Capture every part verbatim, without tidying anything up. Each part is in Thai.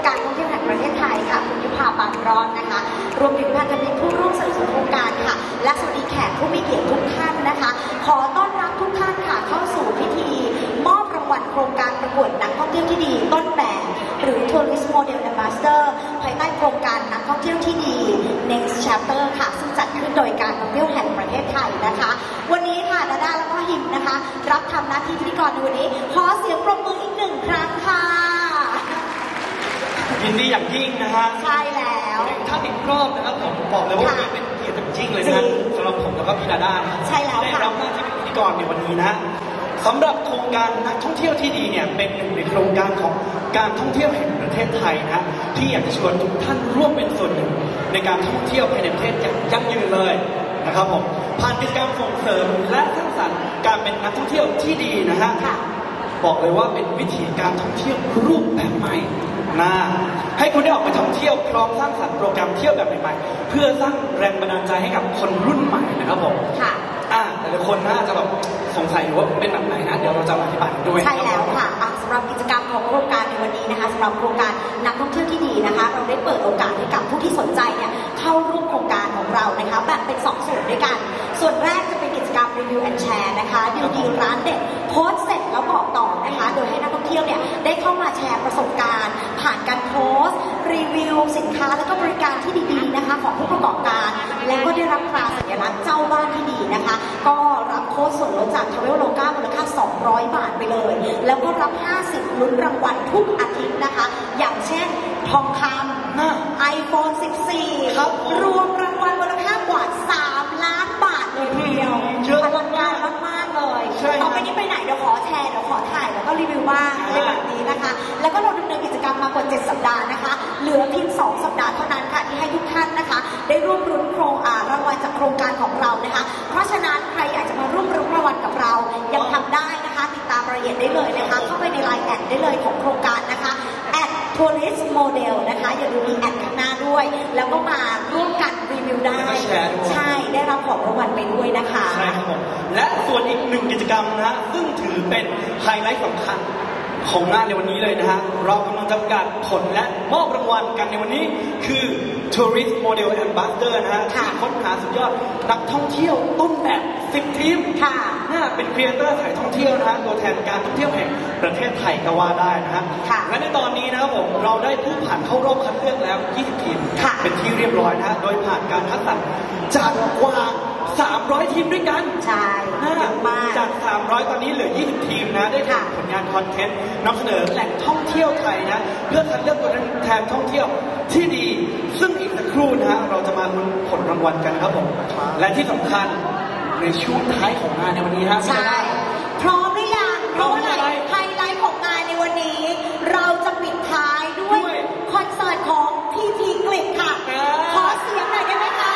การท่องเที่ยวแห่งประเทศไทยค่ะคุณยุพาปานรอดนะคะรวมถึงพันธมิตรผู้ร่วมสนับสนุนโครงการค่ะและสวัสดีแขกผู้มีเกียรติทุกท่านนะคะขอต้อนรับทุกท่านค่ะเข้าสู่พิธีมอบรางวัลโครงการประกวดนักท่องเที่ยวที่ดีต้นแบบหรือ Tourist Model Ambassador ภายใต้โครงการนักท่องเที่ยวที่ดี Next Chapter ค่ะซึ่งจัดขึ้นโดยการท่องเที่ยวแห่งประเทศไทยนะคะวันนี้ค่ะดาดาแล้วก็หิมนะคะรับทำหน้าที่พิธีกรในวันนี้ขอเสียงปรบมืออีกหนึ่งครั้งค่ะยินดีอย่างยิ่งนะฮะใช่แล้วท่านอีกรอบนะครับผมบอกเลยว่าเป็นเกียรติอย่างยิ่งเลยนะสำหรับผมแล้วก็พี่ดาด้าใช่แล้วได้รับหน้าที่เป็นพิธีกรในวันนี้นะสำหรับโครงการนักท่องเที่ยวที่ดีเนี่ยเป็นหนึ่งในโครงการของการท่องเที่ยวแห่งประเทศไทยนะที่อยากจะชวนทุกท่านร่วมเป็นส่วนหนึ่งในการท่องเที่ยวภายในประเทศอย่างยั่งยืนเลยนะครับผมผ่านกิจกรรมส่งเสริมและสร้างสรรค์การเป็นนักท่องเที่ยวที่ดีนะฮะบอกเลยว่าเป็นวิธีการท่องเที่ยวรูปแบบใหม่นะให้คุณได้ออกไปท่องเที่ยวพร้อมสร้างสรรค์โปรแกรมเที่ยวแบบใหม่ๆเพื่อสร้างแรงบันดาลใจให้กับคนรุ่นใหม่นะครับผมค่ะอ่าแต่ละคนน่าจะแบบสงสัยว่าเป็นแบบไหนนะเดี๋ยวเราจะอธิบายกันด้วยใช่แล้วค่ะสำหรับกิจกรรมของโครงการในวันนี้นะคะสำหรับโครงการนักท่องเที่ยวที่ดีนะคะเราได้เปิดโอกาสให้กับผู้ที่สนใจเนี่ยเข้าร่วมโครงการของเรานะคะแบ่งเป็นสองส่วนด้วยกันส่วนแรกจะเป็นกิจกรรม Review and Share นะคะดีลดีร้านเด็ดโพสต์เสร็จแล้วบอกต่อนะคะโดยให้นักท่องเที่ยวเนี่ยได้เข้ามาแชร์ประสบการณ์ผ่านการโพสต์รีวิวสินค้าและก็บริการที่ดีๆนะคะของผู้ประกอบการและก็ได้รับตราสัญลักษณ์เจ้าบ้านที่ดีนะคะก็รับโค้ดส่วนลดจาก Traveloka มูลค่าสองร้อยบาทไปเลยแล้วก็รับห้าสิบลุ้นรางวัลทุกอาทิตย์นะคะอย่างเช่นทองคำ ไอโฟน สิบสี่ รวมรางวัลมูลค่ากว่าสามล้านบาทเลยทีเดียวอลังการมากๆเลยต่อไปนี้ไปไหนเดี๋ยวขอแชร์เดี๋ยวขอถ่ายแล้วก็รีวิวบ้างในแบบนี้นะคะแล้วก็เราดำเนินกิจกรรมมากว่าเจ็ดสัปดาห์นะคะเหลือเพียงสองสัปดาห์เท่านั้นค่ะที่ให้ทุกท่านนะคะได้ร่วมรุ้นโครงรางวัลจากโครงการของเรานะคะเพราะฉะนั้นใครอยากจะมาร่วมรุ้นรางวัลกับเรายังทำได้นะคะติดตามรายละเอียดได้เลยนะคะเข้าไปในไลน์แอดได้เลยของโครงการนะคะแอด Tourist Model นะคะอย่าลืมมีแอดข้างหน้าด้วยแล้วก็มาร่วมกันรีวิวได้ใช่ได้รับของรางวัลไปด้วยนะคะใช่ครับผมและส่วนอีกหนึ่งกิจกรรมนะฮะซึ่งถือเป็นไฮไลท์สำคัญของงานในวันนี้เลยนะฮะเรากำลังจะประกาศผลและมอบรางวัลกันในวันนี้คือ Tourist Model Ambassador นะฮะที่ค้นหาสุดยอดนักท่องเที่ยวต้นแบบสิบทีมค่ะน่าเป็นครีเอเตอร์สายท่องเที่ยวนะฮะตัวแทนการท่องเที่ยวแห่งประเทศไทยก็ว่าได้นะฮะและในตอนนี้นะครับผมเราได้ผู้ผ่านเข้ารอบคัดเลือกแล้วยี่สิบทีมเป็นที่เรียบร้อยนะฮะโดยผ่านการคัดสรรจากกว่าสามร้อยทีมด้วยกันใช่เยอะมากจากสามร้อยตอนนี้เหลือยี่สิบทีมนะได้ทำผลงานคอนเทนต์นำเสนอแหล่งท่องเที่ยวไทยนะเพื่อคัดเลือกตัวแทนท่องเที่ยวที่ดีซึ่งอีกสักครู่นะฮะเราจะมาลุ้นผลรางวัลกันครับผมและที่สำคัญในช่วงท้ายของงานในวันนี้ฮะใช่พร้อมหรือยังเพราะว่าไฮไลท์ของงานในวันนี้เราจะปิดท้ายด้วยคอนเสิร์ตของพีพีกฤษค่ะขอเสียงหน่อยได้ไหมคะ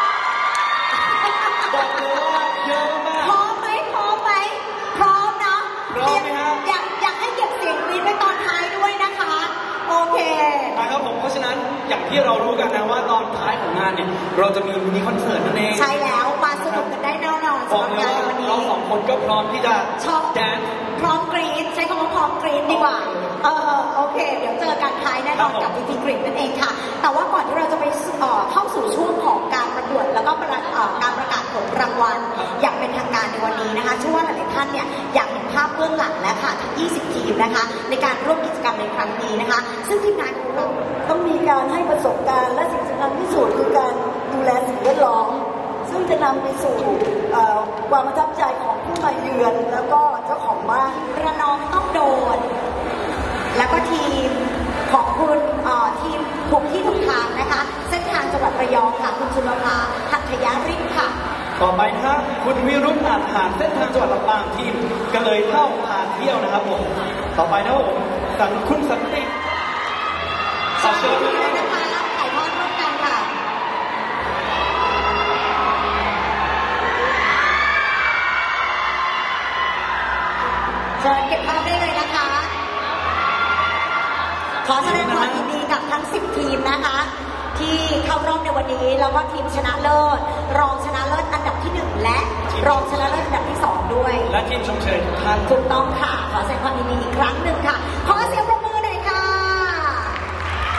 บอกเลยว่าเยอะมากพร้อมไหมพร้อมไหมพร้อมเนาะพร้อมไหมฮะอยากอยากให้เก็บเสียงกรี๊ดไว้ตอนท้ายด้วยนะคะโอเคนะครับผมเพราะฉะนั้นอย่างที่เรารู้กันนะว่าตอนท้ายของงานเนี่ยเราจะมีมินิคอนเสิร์ตนั่นเองใช่แล้วมาสนุกกันได้แน่นอนสำหรับงานในวันนี้เราสองคนก็พร้อมที่จะชอบแดนพร้อมกรี๊ดใช้คำว่าพร้อมกรี๊ดดีกว่าเออโอเคเดี๋ยวเจอกันท้ายแน่นอนกับพีพีกฤษนั่นเองค่ะแต่ว่าก่อนที่เราจะไปเข้าสู่ช่วงของการประกวดแล้วก็การประกาศผลรางวัลอย่างเป็นทางการในวันนี้นะคะเชื่อว่าหลายๆท่านเนี่ยอยากเห็นภาพเบื้องหลังแล้วค่ะทั้งยี่สิบทีมนะคะในการร่วมกิจกรรมในครั้งนี้นะคะซึ่งทีมงานของเราต้องมีการให้ประสบการณ์และสิ่งสำคัญที่สุดคือการดูแลสิ่งแวดล้อมซึ่งจะนำไปสู่ความประทับใจของผู้มาเยือนแล้วก็เจ้าของบ้านระนองต้องโดนแล้วก็ทีมของคุณทีมถูกที่ถูกทางนะคะเส้นทางจังหวัดระยองค่ะคุณจุลภาหัตถยาริศค่ะต่อไปนะฮะคุณวิรุณอาจหารเส้นทางจังหวัดลำปางทีมก็เลยเท่าพาเที่ยวนะครับผมต่อไปนะผมสันคุณสันติขอเชิญเลยนะคะถ่ายทอดร่วมกันค่ะเชิญเก็บภาพได้เลยนะคะขอแสดงความยินดีกับทั้งสิบทีมนะคะที่เข้ารอบในวันนี้แล้วก็ทีมชนะเลิศรองชนะเลิศอันดับที่หนึ่งและรองชนะเลิศอันดับที่สองด้วยและทีมชมเชยทุกท่านถูกต้องค่ะขอแสดงความยินดีอีกครั้งหนึ่งค่ะขอเสียงปรบมือหน่อยค่ะ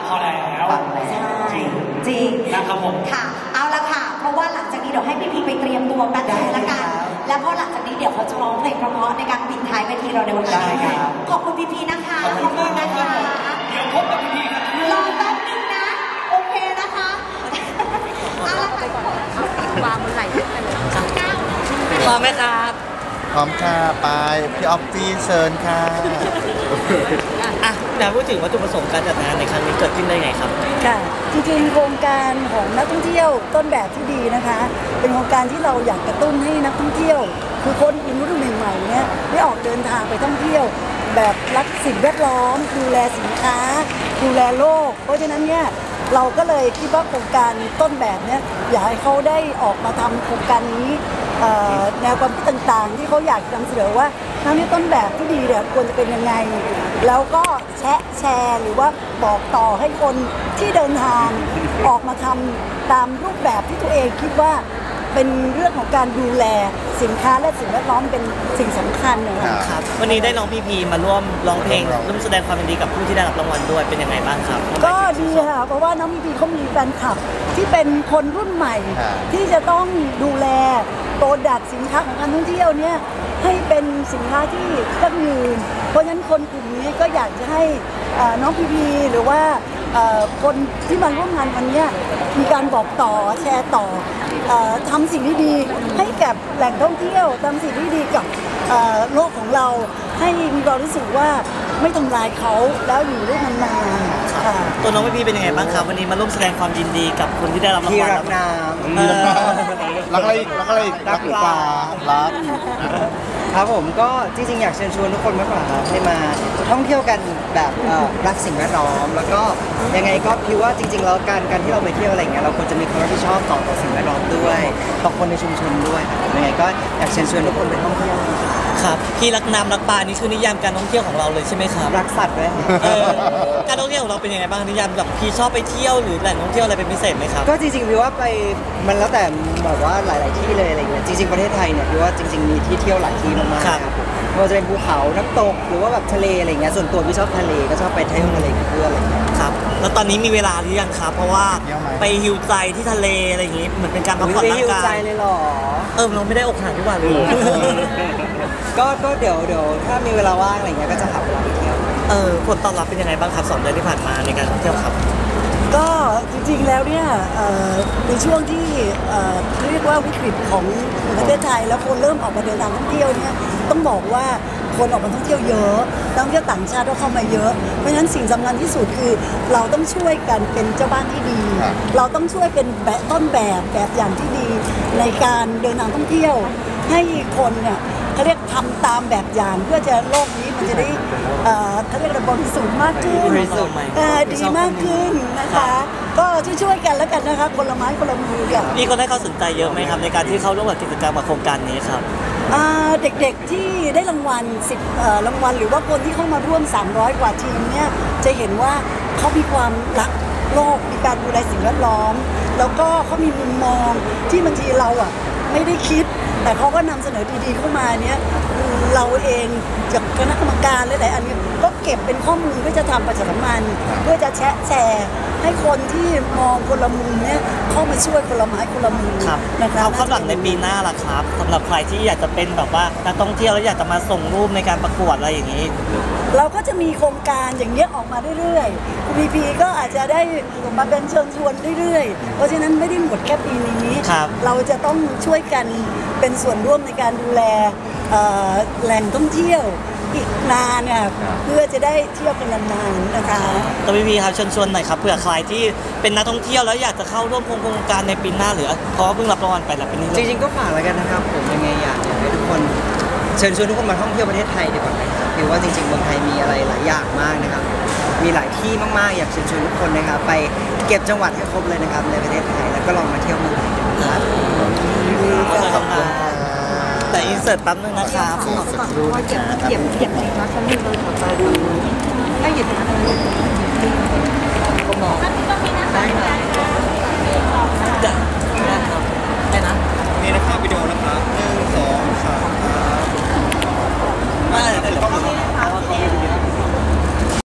พอแล้วใช่จริงนะครับผมค่ะเอาละค่ะเพราะว่าหลังจากนี้เดี๋ยวให้พี่พีไปเตรียมตัวแป๊บนึงละกันแล้วก็หลังจากนี้เดี๋ยวเขาจะร้องเพลงเพราะๆในการปิดท้ายเวทีเราในวันนี้ขอบคุณพี่พีนะคะขอบคุณมากนะนะคะเดี๋ยวพบกับพี่ๆครับรอแป๊บนึงนะโอเคนะคะเอาละค่ะวางบนไหล่ขึ้นไปเลยพร้อมไหมครับพร้อมค่ะไปพี่ออฟฟี่เชิญค่ะอ่ะเดี๋ยวพูดถึงวัตถุประสงค์การจัดงานในครั้งนี้เกิดขึ้นได้ไงครับค่ะจริงๆโครงการของนักท่องเที่ยวต้นแบบที่ดีนะคะ เป็นโครงการที่เราอยากกระตุ้นให้นักท่องเที่ยว คือคนอินรุ่นใหม่ๆเนี่ยได้ออกเดินทางไปท่องเที่ยว แบบรักสิ่งแวดล้อม ดูแลสินค้า ดูแลโลก เพราะฉะนั้นเนี่ยเราก็เลยคิดว่าโครงการต้นแบบเนี่ยอยากให้เขาได้ออกมาทำโครงการนี้เอ่อแนวความคิดต่างๆ ที่เขาอยากนำเสนอว่าทั้งนี้ต้นแบบที่ดีเนี่ยควรจะเป็นยังไง แล้วก็แชะแชร์หรือว่าบอกต่อให้คนที่เดินทางออกมาทำตามรูปแบบที่ตัวเองคิดว่าเป็นเรื่องของการดูแลสินค้าและสิ่งแวดล้อมเป็นสิ่งสำคัญนะคะครับ วันนี้ได้น้องพีพีมาร่วมร้องเพลงร่วมแสดงความยินดีกับผู้ที่ได้รับรางวัลด้วยเป็นยังไงบ้างครับก็ดีค่ะเพราะว่าน้องพีพีเขามีแฟนคลับที่เป็นคนรุ่นใหม่ ที่จะต้องดูแลโปรดักต์สินค้าของการท่องเที่ยวเนี่ยให้เป็นสินค้าที่ยั่งยืนเพราะฉะนั้นคนกลุ่มนี้ก็อยากจะให้เอ่อน้องพีพีหรือว่าเอ่อคนที่มาร่วมงานวันนี้มีการบอกต่อแชร์ต่อเอ่อทำสิ่งที่ดีให้กับแหล่งท่องเที่ยวทำสิ่งที่ดีกับเอ่อโลกของเราให้มีความรู้สึกว่าไม่ทำลายเขาแล้วอยู่ด้วยกันนานๆค่ะตัวน้องพีพีเป็นยังไงบ้างครับวันนี้มาร่วมแสดงความยินดีกับคนที่ได้รับรางวัลที่รักน้ำเออรักอะไรอีกรักอะไรอีกรักหมูป่ารักครับผมก็จริงๆอยากเชิญชวนทุกคนมากกว่าครับให้มาท่องเที่ยวกันแบบเอ่อรักสิ่งแวดล้อมแล้วก็ยังไงก็คิดว่าจริงๆแล้วการการที่เราไปเที่ยวอะไรเงี้ยเราควรจะมีความรับผิดชอบต่อต่อสิ่งแวดล้อมด้วยต่อคนในชุมชนด้วยครับยังไงก็อยากเชิญชวนทุกคนไปท่องเที่ยวนะครับครับพี่รักน้ำรักปลานี่คือนิยามการท่องเที่ยวของเราเลยใช่ไหมครับรักสัตว์ด้วยครับเออการท่องเที่ยวของเราเป็นยังไงบ้างนิยามแบบพี่ชอบไปเที่ยวหรือแหล่งท่องเที่ยวอะไรเป็นพิเศษไหมครับก็จริงๆพี่ว่าไปมันแล้วแต่แบบว่าหลาย ๆที่เลยอะไรเงี้ยจริงๆประเทศไทยเนี่ยพี่ว่าจริงๆมีที่เที่ยวหลายที่มากๆครับครับผมไม่ว่าจะเป็นภูเขาน้ำตกหรือว่าแบบทะเลอะไรเงี้ยส่วนตัวพี่ชอบทะเลก็ชอบไปเที่ยวทะเลกับเพื่อนอะไรเงี้ยครับแล้วตอนนี้มีเวลาหรือยังครับ เพราะว่าเที่ยวไหมไปฮิวใจที่ทะเลอะไรอย่างงี้เหมือนเป็นการพักผ่อนไม่ร่าหิวงกาใจยเลยเหรอเออเราไม่ได้อกหักทุกวันเลยก็ก็เดี๋ยวเดี๋ยวถ้ามีเวลาว่างอะไรเงี้ยก็จะหาเวลาไปเที่ยวเออผลตอบรับเป็นยังไงบ้างครับสองเดือนที่ผ่านมาในการท่องเที่ยวครับก็จริงๆแล้วเนี่ยเอ่อในช่วงที่เอ่อเรียกว่าวิกฤตของประเทศไทยแล้วคนเริ่มออกมาเดินทางท่องเที่ยวเนี่ยต้องบอกว่าคนออกมาท่องเที่ยวเยอะนักท่องเที่ยวต่างชาติก็เข้ามาเยอะเพราะฉะนั้นสิ่งสำคัญที่สุดคือเราต้องช่วยกันเป็นเจ้าบ้านที่ดีครับเราต้องช่วยเป็นแบบต้นแบบแบบอย่างที่ดีในการเดินทางท่องเที่ยว ให้คนเนี่ยเขาเรียกทำตามแบบอย่างเพื่อจะโลกนี้มันจะได้เอ่อเขาเรียกระบริสุทธิ์มากขึ้นบริสุทธิ์เอ่อดีมากขึ้นนะคะ ก็ช่วยๆกันแล้วกันนะคะคนละไม้คนละมือกันมีคนให้ความสนใจเยอะไหมครับในการที่เข้าร่วมกับกิจกรรมกับโครงการนี้ครับอ่าเด็กๆที่ได้รางวัลสิบเอ่อรางวัลหรือว่าคนที่เข้ามาร่วมสามร้อยกว่าทีมเนี่ยจะเห็นว่าเขามีความรักโลกมีการดูแลสิ่งแวดล้อม แล้วก็เขามีมุมมองที่บางทีเราอ่ะไม่ได้คิด แต่เขาก็นำเสนอดีๆเข้ามาเนี่ยเราเองจากคณะกรรมการหลายๆอันนี้ก็เก็บเป็นข้อมูลเพื่อจะทำประชาสัมพันธ์เพื่อจะแชร์แชร์ให้คนที่มองคนละมุมเนี่ยเข้ามาช่วยคนละไม้คนละมือครับนะคะเราคาดหวังในปีหน้าล่ะครับสำหรับใครที่อยากจะเป็นแบบว่านักท่องเที่ยวแล้วอยากจะมาส่งรูปในการประกวดอะไรอย่างนี้เราก็จะมีโครงการอย่างเงี้ยออกมาเรื่อยๆ พี พี ก็อาจจะได้มาเป็นเชิญชวนเรื่อยๆ เพราะฉะนั้นไม่ได้หมดแค่ปีนี้ครับเราจะต้องช่วยกันเป็นส่วนร่วมในการดูแลเอ่อแหล่งท่องเที่ยวอีกนานเนี่ยเพื่อจะได้เที่ยวกันนานๆนะคะตัวพี่พีครับเชิญชวนหน่อยครับเผื่อใครที่เป็นนักท่องเที่ยวแล้วอยากจะเข้าร่วมโครงการในปีหน้าหรือเพราะว่าเพิ่งรับรางวัลไปแล้วปีนี้เลจยริงๆก็ฝากแล้วกันนะครับผมยังไงอยากอยากให้ทุกคนเชิญชวนทุกคนมาท่องเที่ยวประเทศไทยดีกว่านะครับคือว่าจริงๆเมืองไทยมีอะไรหลายอย่างมากนะครับมีหลายที่มากๆอยากเชิญชวนทุกคนนะครับไปเก็บจังหวัดให้ครบเลยนะครับในประเทศไทยแล้วก็ลองมาเที่ยวเมืองไทยกันนะครับขอบคุณครับแต่อินเสิร์ตแป๊บนึงนะครับสักครู่นะคเหยียบเหยียบจริงนะฉันมีเลยหัวใจดูให้หยิบนะ